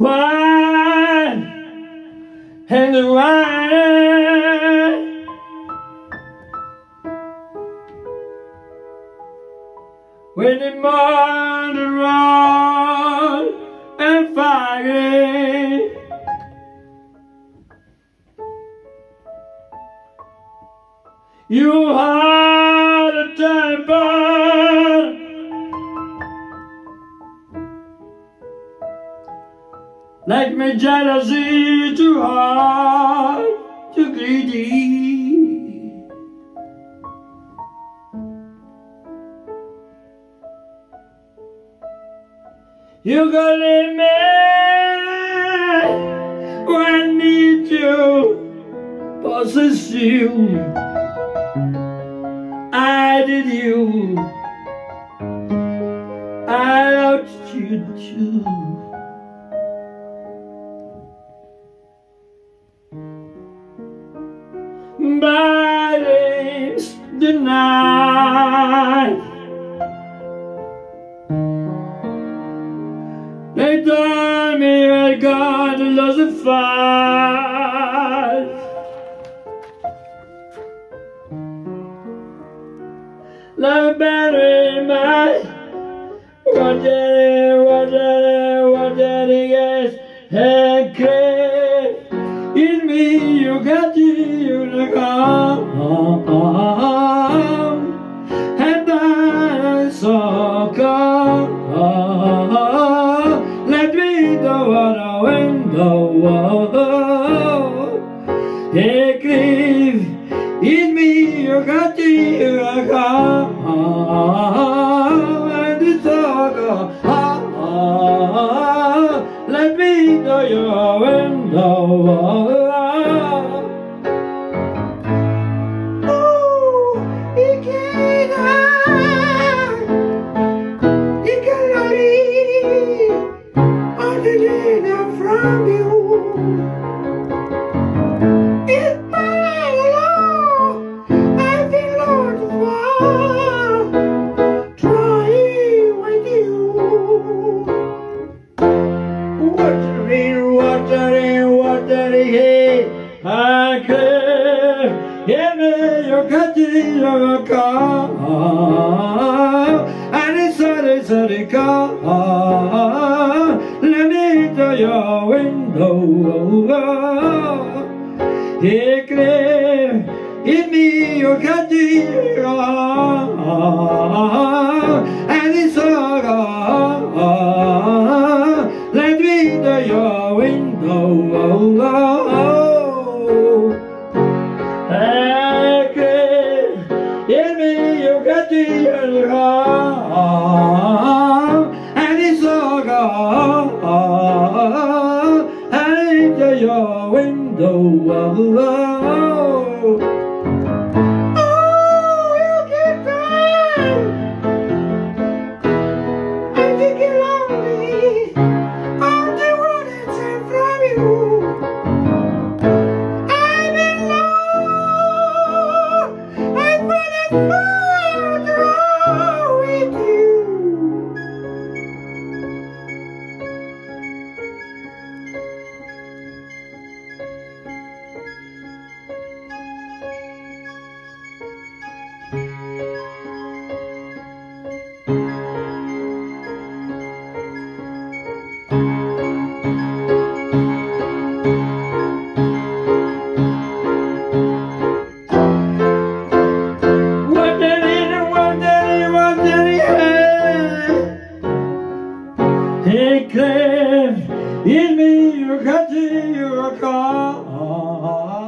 wine and the wine. When the morning run and fighting, you had a temper like my jealousy, too hard, too greedy. You gonna leave me when I need you, possess you. I did you, I loved you too. But it's the night. They told me I got lost a fight. Love better my what did it is and crave in me. You got you to come and I saw come. Let me go out a window. Hey, grief in me. You got you to come and it's all gone. Let me go your window. From you, it's my law. I've been lost while trying with you. Wuthering, hey, I crave. Give me your country, your car, and it's a car. Let me to your window. Hey, clear, give me your country, and it's all gone. Let me to your window. Hey, clear, give me your country, and it's all gone. Your window. Oh, you keep crying. I think you're lonely. All the world is from you. I've been lost. I'm for the fire with you. Hey, Cliff, in me, you got to your car.